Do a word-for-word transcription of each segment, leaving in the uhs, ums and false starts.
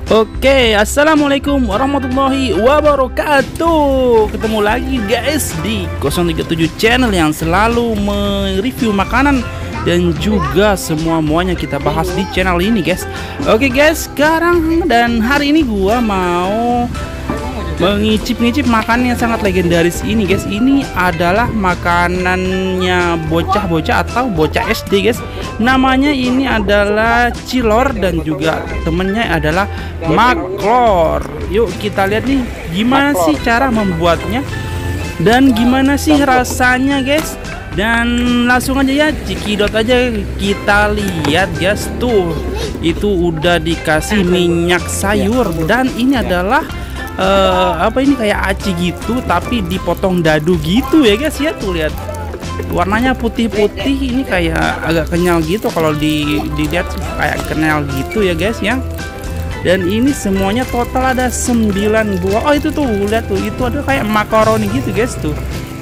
Oke, assalamualaikum warahmatullahi wabarakatuh. Ketemu lagi guys di nol tiga tujuh channel yang selalu mereview makanan dan juga semua muanya kita bahas di channel ini guys. Oke guys, sekarang dan hari ini gua mau mengicip-ngicip makanan yang sangat legendaris ini guys. Ini adalah makanannya bocah-bocah atau bocah S D guys. Namanya ini adalah cilor dan juga temennya adalah maklor. Yuk kita lihat nih gimana sih cara membuatnya dan gimana sih rasanya guys. Dan langsung aja ya, cikidot aja kita lihat guys. Tuh, itu udah dikasih minyak sayur dan ini adalah Uh, apa ini kayak aci gitu tapi dipotong dadu gitu ya guys ya. Tuh lihat warnanya putih-putih, ini kayak agak kenyal gitu kalau di dilihat kayak kenyal gitu ya guys ya. Dan ini semuanya total ada sembilan buah. Oh itu tuh lihat tuh, itu ada kayak makaroni gitu guys tuh.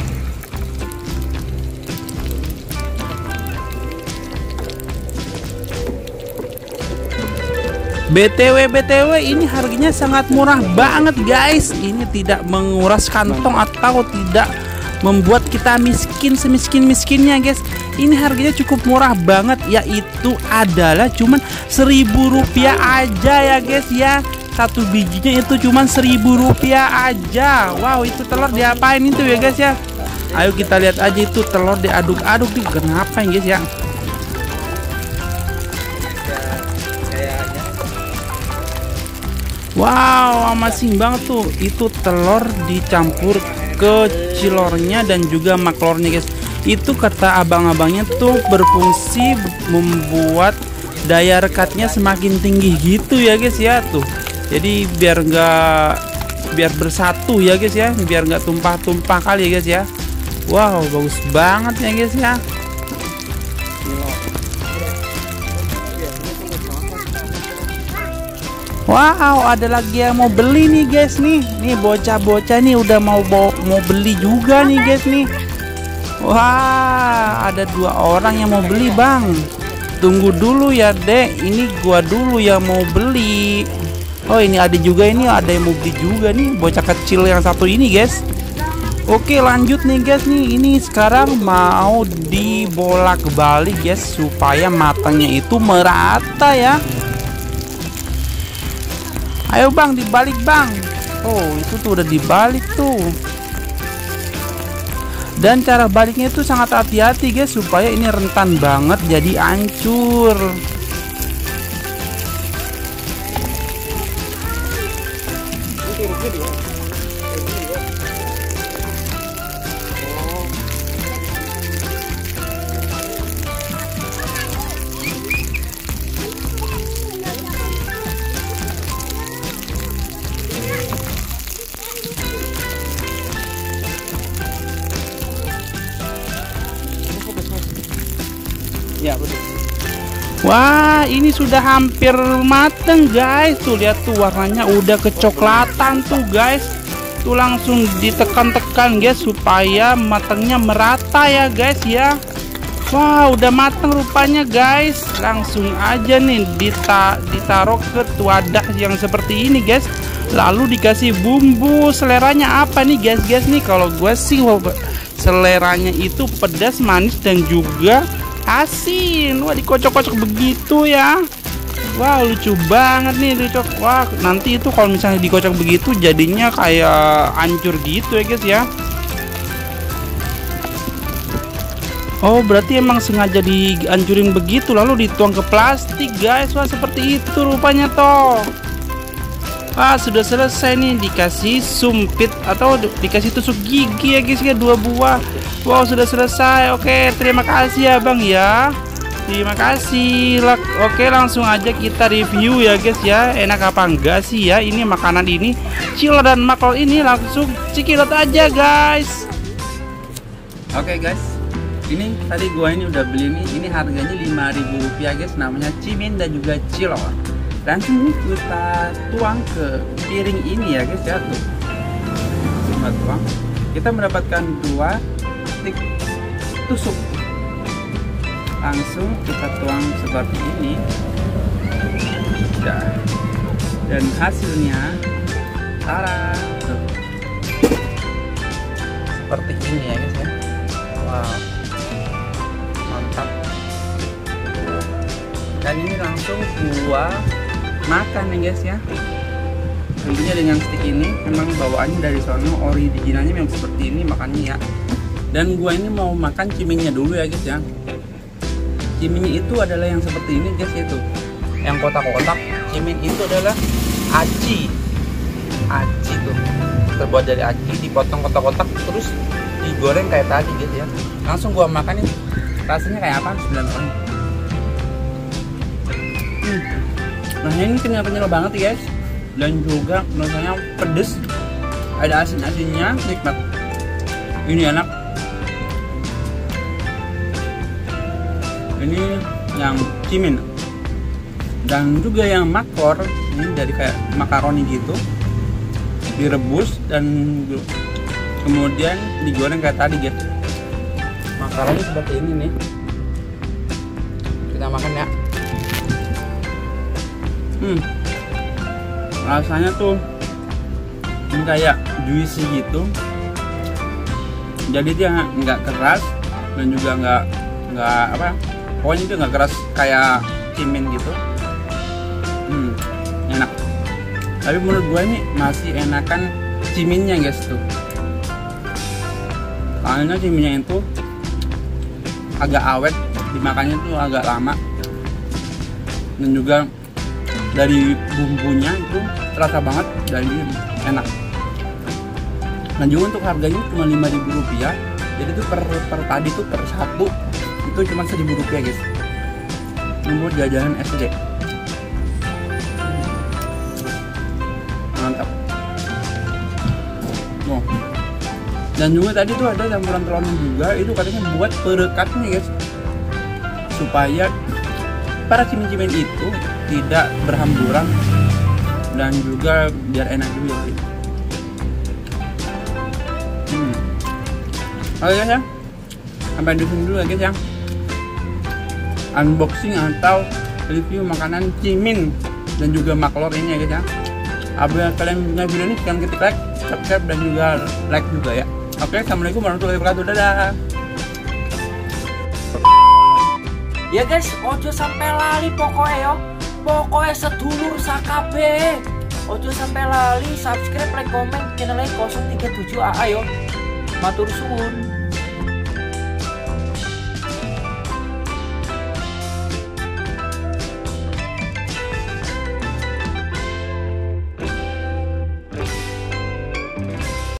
B T W B T W ini harganya sangat murah banget guys. Ini tidak menguras kantong atau tidak membuat kita miskin semiskin-miskinnya guys. Ini harganya cukup murah banget, yaitu adalah cuman seribu rupiah aja ya guys ya. Satu bijinya itu cuman seribu rupiah aja. Wow, itu telur diapain itu ya guys ya. Ayo kita lihat aja itu telur diaduk-aduk nih. Kenapa guys ya? Wow, amasing banget tuh. Itu telur dicampur ke cilornya dan juga maklornya guys. Itu kata abang-abangnya tuh berfungsi membuat daya rekatnya semakin tinggi gitu ya guys ya. Tuh, jadi biar nggak biar bersatu ya guys ya, biar nggak tumpah-tumpah kali ya guys ya. Wow, bagus banget ya guys ya. Wow, ada lagi yang mau beli nih guys nih. Nih bocah-bocah nih udah mau mau beli juga nih guys nih. Wah, ada dua orang yang mau beli bang. Tunggu dulu ya dek, ini gua dulu yang mau beli. Oh ini ada juga, ini ada yang mau beli juga nih, bocah kecil yang satu ini guys. Oke lanjut nih guys nih. Ini sekarang mau dibolak-balik guys supaya matangnya itu merata ya. Ayo bang, dibalik bang. Oh itu tuh udah dibalik tuh. Dan cara baliknya itu sangat hati-hati guys, supaya ini rentan banget jadi hancur. Ya betul. Wah ini sudah hampir mateng guys. Tuh lihat tuh warnanya udah kecoklatan tuh guys. Tuh langsung ditekan-tekan guys supaya matangnya merata ya guys ya. Wah udah mateng rupanya guys. Langsung aja nih dita ditaruh ke wadah yang seperti ini guys. Lalu dikasih bumbu seleranya apa nih guys guys nih. Kalau gue sih seleranya itu pedas, manis dan juga asin. Wah dikocok-kocok begitu ya. Wah lucu banget nih dikocok. Wah nanti itu kalau misalnya dikocok begitu jadinya kayak hancur gitu ya guys ya. Oh berarti emang sengaja dihancurin begitu lalu dituang ke plastik guys. Wah seperti itu rupanya toh. Ah sudah selesai nih, dikasih sumpit atau dikasih tusuk gigi ya guys ya, dua buah. Wow sudah selesai. Oke terima kasih ya bang ya. Terima kasih. Oke langsung aja kita review ya guys ya. Enak apa enggak sih ya ini makanan ini, cilor dan maklor ini. Langsung cikidot aja guys. Oke guys, ini tadi gua ini udah beli nih. Ini harganya lima ribu rupiah guys. Namanya cimin dan juga cilor. Langsung kita tuang ke piring ini ya guys ya. Tuh kita tuang, kita mendapatkan dua stick tusuk. Langsung kita tuang seperti ini. Ya. Dan hasilnya tara tuh. Seperti ini ya guys ya. Wow, mantap. Dan ini langsung gua makan nih guys ya. Tentunya dengan stick ini memang bawaannya dari sono, originalnya memang seperti ini makannya ya. Dan gua ini mau makan cimingnya dulu ya guys ya. Cimingnya itu adalah yang seperti ini guys, itu yang kotak-kotak. Ciming itu adalah aci, aci tuh terbuat dari aci, dipotong kotak-kotak terus digoreng kayak tadi guys ya. Langsung gua makan ini, rasanya kayak apa? sembilan tahun. Hmm. Nah ini kenyal-kenyal banget ya guys, dan juga rasanya pedes, ada asin-asinnya, nikmat. Ini enak. Ini yang cimin. Dan juga yang makor, ini dari kayak makaroni gitu, direbus dan kemudian digoreng kayak tadi guys. Makaroni seperti ini nih. Kita makan ya. Hmm, rasanya tuh ini kayak juicy gitu. Jadi dia nggak keras dan juga nggak nggak apa, pokoknya itu nggak keras kayak cimin gitu. Hmm, enak. Tapi menurut gue ini masih enakan ciminnya guys tuh. Soalnya ciminnya itu agak awet, dimakannya tuh agak lama. Dan juga dari bumbunya itu terasa banget dan enak. Dan juga untuk harganya cuma lima ribu rupiah. Jadi tuh per, per tadi tuh per satu itu cuma seribu rupiah guys. Nomor jajanan S D. Mantap. Oh. Dan juga tadi tuh ada campuran telurnya juga, itu katanya buat perekatnya guys, supaya para cimin-cimin itu tidak berhamburan dan juga biar enak juga gitu. Hmm. Oke guys ya, sampai di sini dulu ya guys ya, unboxing atau review makanan cimin dan juga maklor ini ya guys ya. Apabila kalian punya video ini, kalian ketik like, subscribe dan juga like juga ya. Oke, assalamualaikum warahmatullahi wabarakatuh. Dadah. Ya guys, ojo sampai lali pokoknya yo. Pokoknya sedulur sakabe. Ojo sampai lali subscribe, like, komen channelnya nol tiga tujuh A A yo. Matur suwun.